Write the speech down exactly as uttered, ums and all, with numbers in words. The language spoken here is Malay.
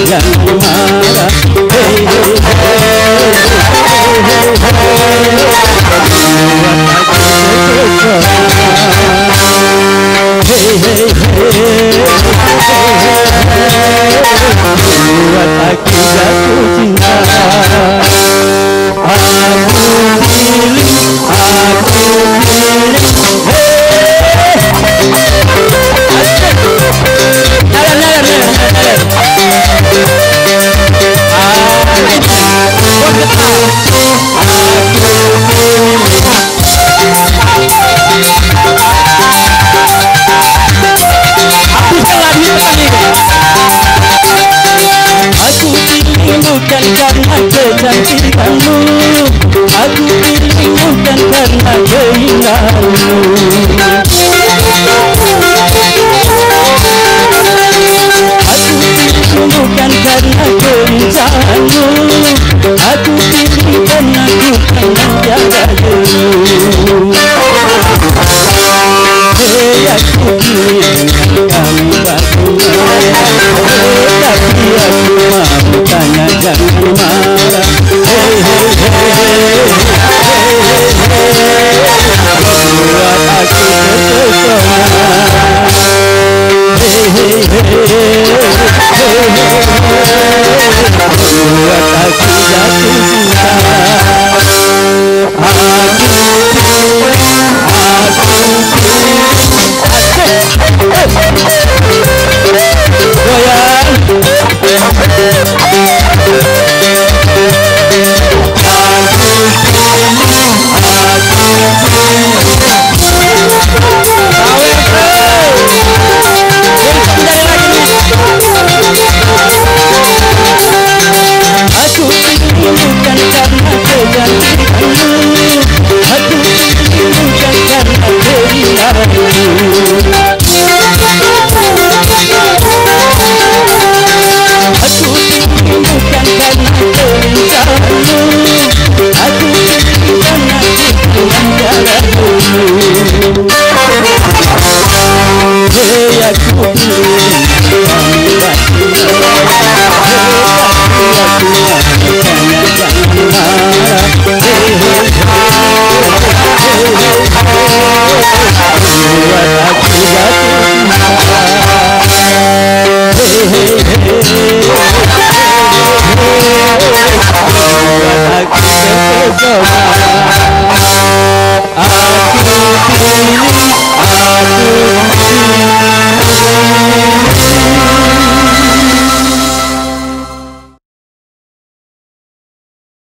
jangan marah. Hey hey buat aku jatuh cinta. Aku pilih, aku pilih. Jalan, jalan, jalan, jalan. Aku pilih bukan karena kecantikanmu, aku pilih bukan karena keindahanmu. Aku pilih bukan karena kelincahanmu, aku pilih karena ku kenal tiada jemu. Hei aku pilih kami berdua, tapi aku mau tanya jangan marah. Hei hei hei buat aku terpesona. Hei hei hei buat aku jatuh cinta. Aku pilih, aku aku pilih